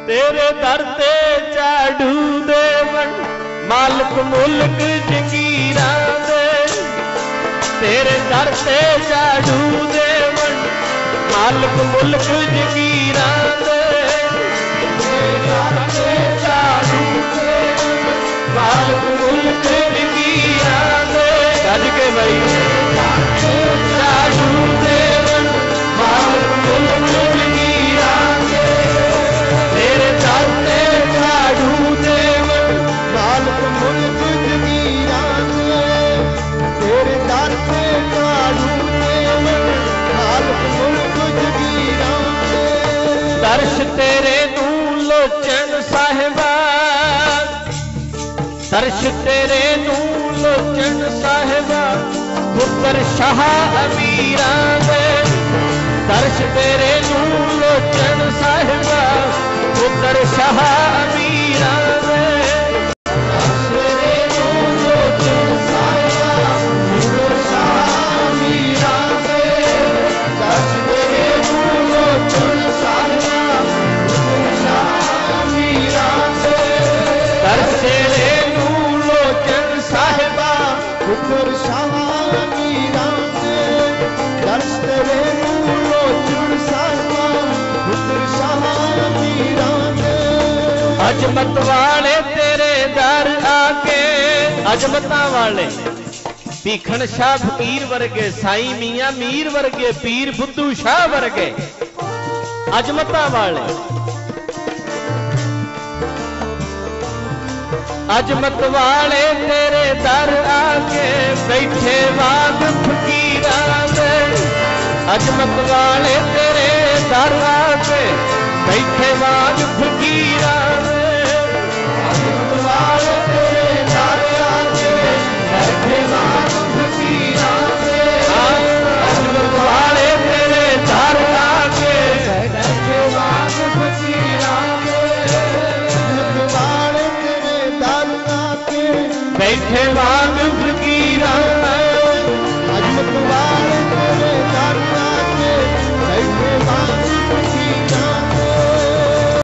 तेरे दर ते झाड़ू देवन मालिक मुल्क जगीरा दे। तेरे दर ते झाड़ू देवन मालिक मुल्क जगीरा दे। तेरे दर ते झाड़ू देवन मालिक मुल्क जगीरा दे। गज के भाई झाड़ू देवन मालिक मुल्क जगीरा दे। तेरे दर ते झाड़ू देवन मालिक मुल्क जगीरा दे। तेरे दर ते झाड़ू देवन मालिक मुल्क जगीरा दे। दर्श तेरे नू लोचन साहिबा। दर्श तेरे नू लोचन साहिबा पुत्र शाह अमीरा दे। दर्श तेरे नू लोचन साहिबा पुत्र शाह अमीरा दे। दर्श तेरे नू लोचन साहिबा पुत्र शाह अमीरा दे। दर्श तेरे नू लोचन साहिबा पुत्र शाह अमीरा दे। दर्श तेरे नू लोचन साहिबा पुत्र शाह अमीरा दे। दर्श तेरे नू लोचन साहिबा पुत्र शाह अमीरा दे। अजमत वाले तेरे दर आके अजमता वाले भीखण शाह फकीर वर्गे साई मियां मीर वर्गे पीर बुद्धू शाह वर्गे अजमता वाले अजमत वाले तेरे दर आके बैठे वाग फकीरा दे। अजमत वाले तेरे दर आके बैठे वाग फकीरा दे। अजमत वाले तेरे दर आके बैठे वाग फकीरा दे। अजमत वाले तेरे दर आके बैठे वाग फकीरा दे। वाले तेरे दर आके बैठे वाग